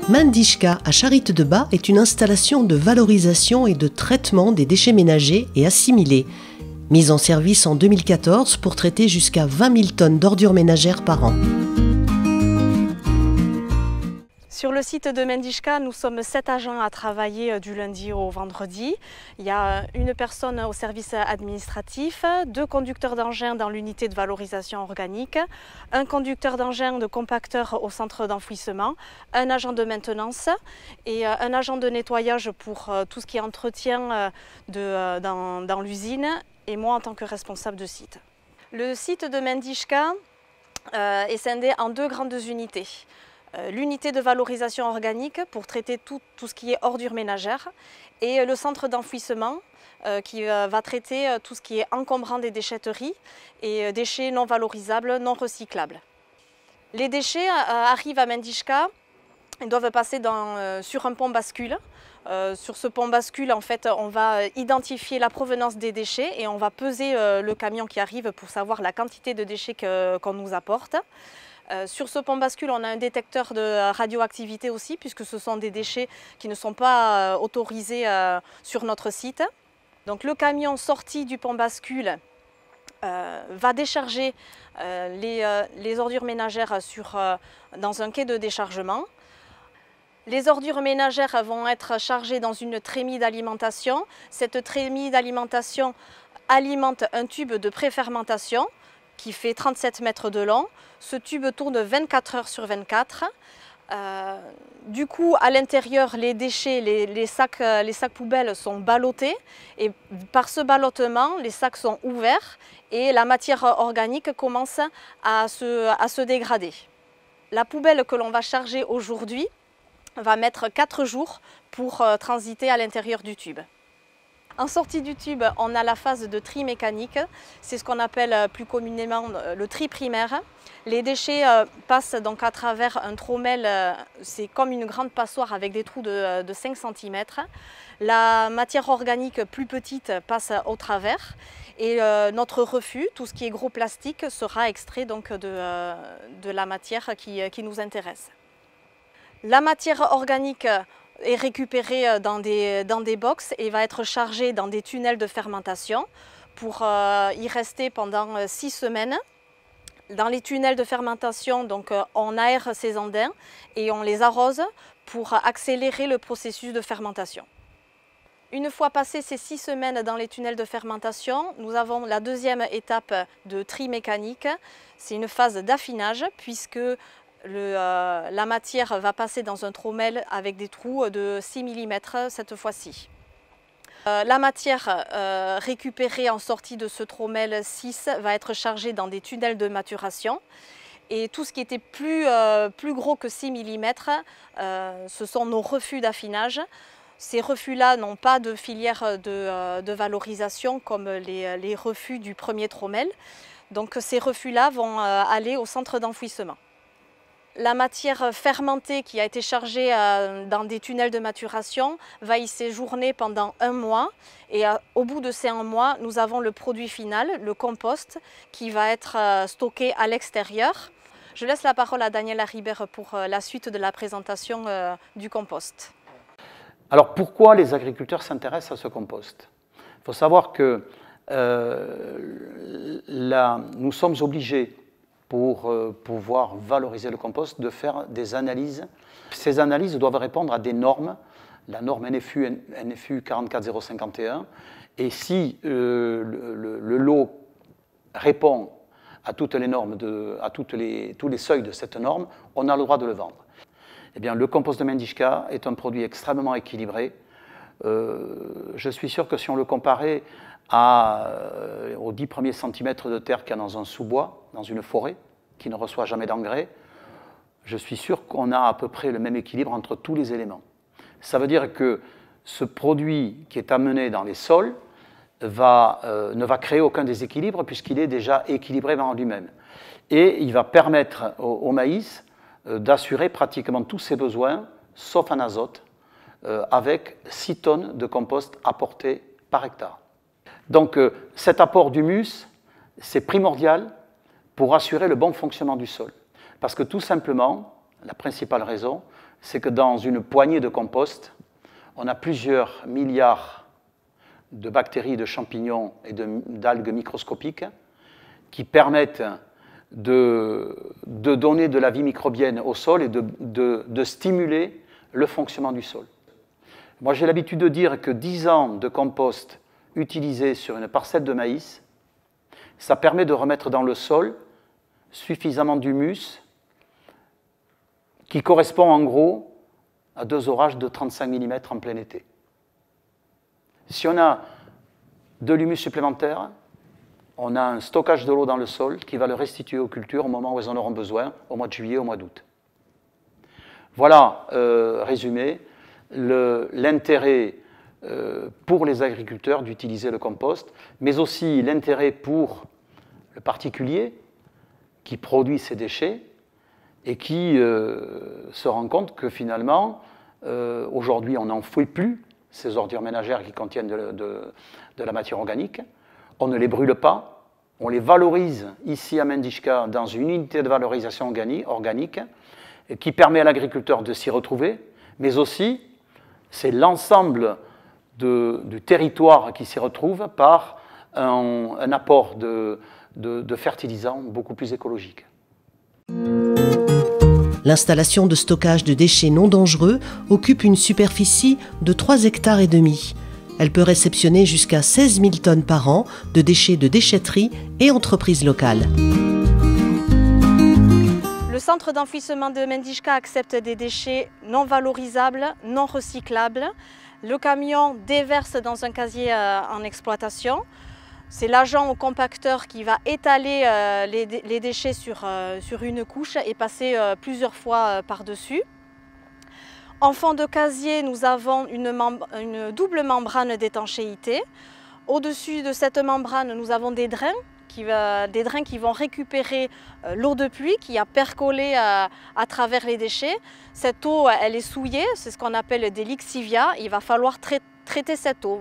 Mandishka à Charite-de-Bas est une installation de valorisation et de traitement des déchets ménagers et assimilés, mise en service en 2014 pour traiter jusqu'à 20 000 tonnes d'ordures ménagères par an. Sur le site de Mandishka, nous sommes 7 agents à travailler du lundi au vendredi. Il y a une personne au service administratif, 2 conducteurs d'engins dans l'unité de valorisation organique, un conducteur d'engin de compacteur au centre d'enfouissement, un agent de maintenance et un agent de nettoyage pour tout ce qui est entretien dans l'usine et moi en tant que responsable de site. Le site de Mandishka est scindé en 2 grandes unités. L'unité de valorisation organique pour traiter tout ce qui est ordures ménagères et le centre d'enfouissement qui va traiter tout ce qui est encombrant des déchetteries et déchets non valorisables, non recyclables. Les déchets arrivent à Mandishka, ils doivent passer sur un pont bascule. Sur ce pont bascule, en fait, on va identifier la provenance des déchets et on va peser le camion qui arrive pour savoir la quantité de déchets qu'on nous apporte. Sur ce pont bascule, on a un détecteur de radioactivité aussi, puisque ce sont des déchets qui ne sont pas autorisés sur notre site. Donc le camion sorti du pont bascule va décharger les ordures ménagères dans un quai de déchargement. Les ordures ménagères vont être chargées dans une trémie d'alimentation. Cette trémie d'alimentation alimente un tube de préfermentation qui fait 37 mètres de long. Ce tube tourne 24 heures sur 24. Du coup, à l'intérieur, les déchets, les sacs poubelles sont ballottés. Et par ce ballottement, les sacs sont ouverts et la matière organique commence à se dégrader. La poubelle que l'on va charger aujourd'hui va mettre 4 jours pour transiter à l'intérieur du tube. En sortie du tube, on a la phase de tri mécanique, c'est ce qu'on appelle plus communément le tri primaire. Les déchets passent donc à travers un trommel, c'est comme une grande passoire avec des trous de 5 cm. La matière organique plus petite passe au travers et notre refus, tout ce qui est gros plastique, sera extrait donc de la matière qui nous intéresse. La matière organique est récupérée dans des box et va être chargée dans des tunnels de fermentation pour y rester pendant 6 semaines. Dans les tunnels de fermentation, donc, on aère ces andins et on les arrose pour accélérer le processus de fermentation. Une fois passées ces 6 semaines dans les tunnels de fermentation, nous avons la deuxième étape de tri mécanique. C'est une phase d'affinage puisque la matière va passer dans un trommel avec des trous de 6 mm cette fois-ci. La matière récupérée en sortie de ce trommel 6 va être chargée dans des tunnels de maturation. Et tout ce qui était plus gros que 6 mm, ce sont nos refus d'affinage. Ces refus-là n'ont pas de filière de valorisation comme les refus du premier trommel. Donc ces refus-là vont aller au centre d'enfouissement. La matière fermentée qui a été chargée dans des tunnels de maturation va y séjourner pendant 1 mois et au bout de ces 1 mois, nous avons le produit final, le compost, qui va être stocké à l'extérieur. Je laisse la parole à Daniela Ribert pour la suite de la présentation du compost. Alors pourquoi les agriculteurs s'intéressent à ce compost? Il faut savoir que nous sommes obligés pour pouvoir valoriser le compost, de faire des analyses. Ces analyses doivent répondre à des normes, la norme NFU 44051, et si le lot répond à toutes les normes, à tous les seuils de cette norme, on a le droit de le vendre. Eh bien, le compost de Mandishka est un produit extrêmement équilibré. Je suis sûr que si on le comparait aux 10 premiers centimètres de terre qu'il y a dans un sous-bois, dans une forêt, qui ne reçoit jamais d'engrais, je suis sûr qu'on a à peu près le même équilibre entre tous les éléments. Ça veut dire que ce produit qui est amené dans les sols ne va créer aucun déséquilibre puisqu'il est déjà équilibré en lui-même. Et il va permettre au maïs d'assurer pratiquement tous ses besoins, sauf en azote, avec 6 tonnes de compost apportées par hectare. Donc cet apport d'humus, c'est primordial pour assurer le bon fonctionnement du sol. Parce que tout simplement, La principale raison, c'est que dans une poignée de compost, on a plusieurs milliards de bactéries, de champignons et d'algues microscopiques qui permettent de donner de la vie microbienne au sol et de stimuler le fonctionnement du sol. Moi, j'ai l'habitude de dire que 10 ans de compost utilisé sur une parcelle de maïs, ça permet de remettre dans le sol suffisamment d'humus qui correspond en gros à 2 orages de 35 mm en plein été. Si on a de l'humus supplémentaire, on a un stockage de l'eau dans le sol qui va le restituer aux cultures au moment où elles en auront besoin, au mois de juillet, au mois d'août. Voilà, résumé, l'intérêt pour les agriculteurs d'utiliser le compost, mais aussi l'intérêt pour le particulier qui produit ces déchets et qui se rend compte que finalement, aujourd'hui, on n'enfouit plus ces ordures ménagères qui contiennent de la matière organique. On ne les brûle pas, on les valorise ici à Mendiška dans une unité de valorisation organique qui permet à l'agriculteur de s'y retrouver, mais aussi c'est l'ensemble du territoire qui s'y retrouve par un apport de fertilisants beaucoup plus écologique. L'installation de stockage de déchets non dangereux occupe une superficie de 3,5 hectares. Elle peut réceptionner jusqu'à 16 000 tonnes par an de déchets de déchetterie et entreprises locales. Le centre d'enfouissement de Mendiška accepte des déchets non valorisables, non recyclables. Le camion déverse dans un casier en exploitation. C'est l'agent au compacteur qui va étaler les déchets sur une couche et passer plusieurs fois par-dessus. En fond de casier, nous avons une double membrane d'étanchéité. Au-dessus de cette membrane, nous avons des drains qui vont récupérer l'eau de pluie qui a percolé à travers les déchets. Cette eau, elle est souillée, c'est ce qu'on appelle des lixivias. Il va falloir traiter cette eau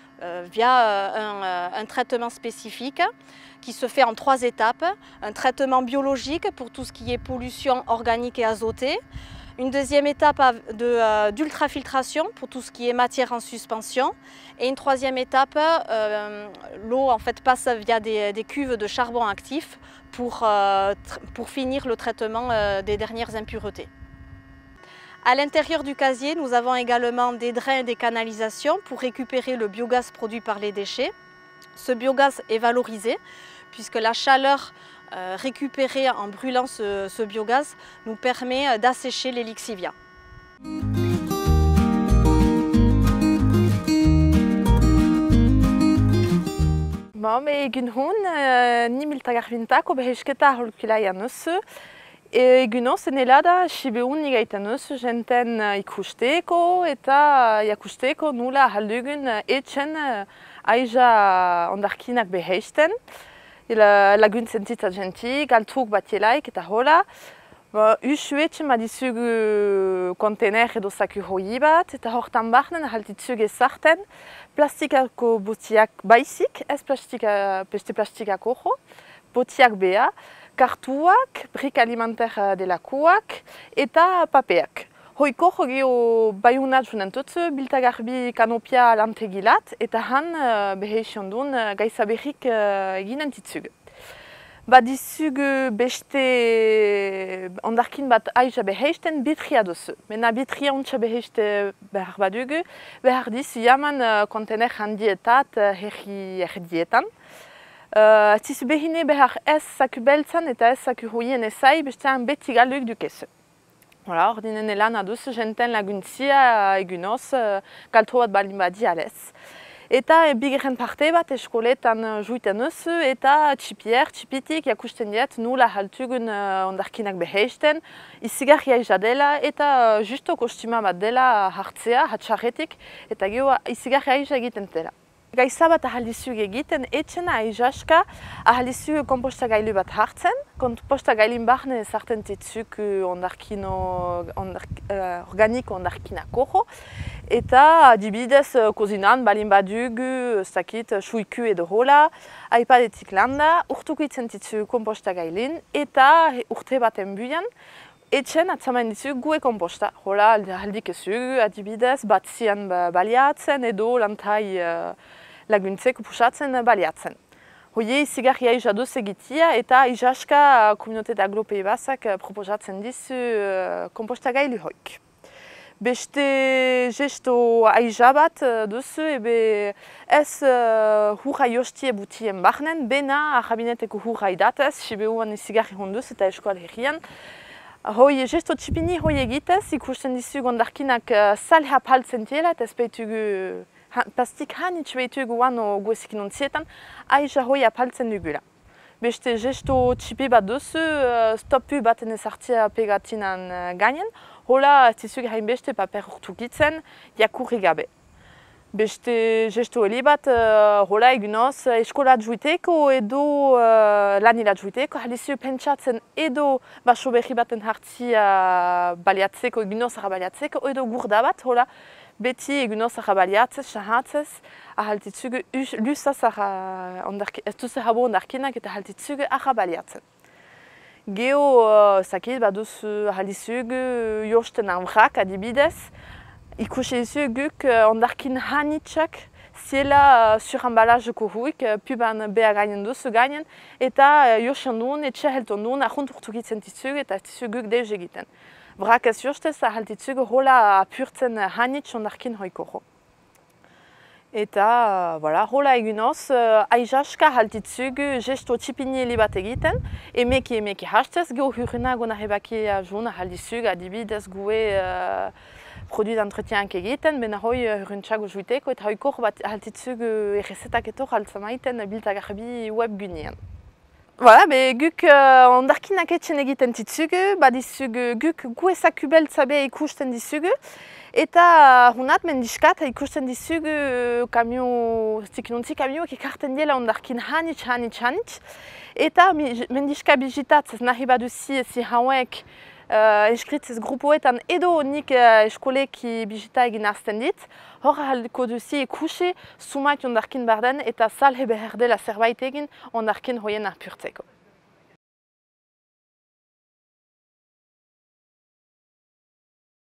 via un traitement spécifique qui se fait en 3 étapes. Un traitement biologique pour tout ce qui est pollution organique et azotée. Une deuxième étape d'ultrafiltration pour tout ce qui est matière en suspension. Et une troisième étape, l'eau en fait passe via des cuves de charbon actif pour finir le traitement des dernières impuretés. À l'intérieur du casier, nous avons également des drains et des canalisations pour récupérer le biogaz produit par les déchets. Ce biogaz est valorisé puisque la chaleur récupérée en brûlant ce biogaz nous permet d'assécher les lixivias. Egun hon, ni miltagarvintak obehesketa holkila janus. Egun zenela da sibeun igaitanus jenten ikusteko eta jakusteko nula haldugun etxen aija ondarkinak beheisten. Lagun sentitza genti, galtruk batielaik eta hola. Usuetxe madizugu kontener edo saku hoi bat, eta hortan bahnen haltitzug ezarten plastikako botiak baizik, ez beste plastikako jo, botiak bea, kartuak, brik alimenter delakoak eta papeak. Hoiko jogeo baiunat junentotzu, biltagarbi kanopia lantegilat, eta han beheixion duen gaizaberrik eginen titzug. Badizug beste ondarkin bat aija beheisten bitria dozu. Mena bitria untsa beheiste behar badugu, behar diz jaman kontener handietat herri erdietan. Zizu behine behar ez saku beltzan eta ez saku hoien ezai bestean beti galuk dukezu. Ordinen elan aduz jenten laguntzia egunoz galtro bat balin badi alez. Eta bigeren parte bat eskoletan juiten uzu eta txipitik jakusten diet nula haltugun ondarkinak beheisten, izigarria aija dela eta justo kostima bat dela hartzea, hatxarretik, eta geho izigarria aija egiten dela. Gaiza bat ahaldizug egiten, etxena aijaska ahaldizug kompostagailu bat hartzen. Kompostagailin bahne ezarten titzuk organiko ondarkinako jo. Eta adibidez kozinan balin badugu, zakit, suiku edo hola, aipadetik landa, urtuko itzen titzu kompostagailin eta urte baten buian, etxen atzaman dizugu gue komposta. Hola, aldik ezugu, adibidez, batzian baliatzen edo lantai laguntzeko pusatzen baliatzen. Hoie izigarria ijaduz egitia eta ijaska komuniote d'aglopei basak proposatzen dizu kompostagailu hoik. Beste gesto aija bat duzu, ebe ez hurra jostie butien bahnen, bena jabineteko hurra idatez, sibeuan izigarri honduz eta eskoal herrian. Hoi gesto txipini hoi egitez, ikusten dizu gondarkinak sal hapaltzen tiela eta ez behitugu plastik hanitz behitugu wano guezikin ontzietan, aija hoi apaltzen dugula. Beste gesto txipi bat duzu, stopu baten ezartzea pegatinan gainen, hola ez dizug hainbeste paper urtukitzen, jakurri gabe. Beste gesto heli bat, hola egunoz eskola juiteko edo lanila juiteko, halizu pentsatzen edo baso berri baten hartzia baliatzeko, egunoz baliatzeko, edo gurda bat, hola beti egunoz baliatzez, sahatzez, ahaltitzugu lusaz ez duzu habo ondarkinak eta ahaltitzugu baliatzen. Geo zakit baduzu ahalizugu josten amrak adibidez, ikusi guk ondarkin hanitxak ziela surambalajeko huik, puban beha gainen duzu gainen, eta josten duen, etxe helton duen, ahunt urtukitzen dizugu eta ez guk deus egiten. Brak ez jostez ahaltitzugu hola apurtzen hanitx ondarkin hoiko. Eta hola egunoz, aijaska haltitzugu gesto txipini bat egiten, emeki hastez, geho hurrenago nahebaki juna haltitzugu adibidez gue produit d'entretien egiten, bena hoi hurrentxago juiteko eta hoiko bat haltitzugu errezetak eto haltzamaiten biltagarbi webgunean. Guk ondarkinak etxen egiten ditzugu, badizugu guk gu ezakubeltza be ikusten dizugu, eta hunat mendiskat ikusten dizugu zikinontzi kamioak ekarten dela ondarkin hanitz, eta mendiska bizitatzez nahi baduzi ezi hauek inskritzez grupoetan edo nik eskoleki bizita egin azten dit, hor ahalko duzi ikusi sumait ondarkin barden eta salhe behar dela zerbait egin ondarkin hoien apurtzeko.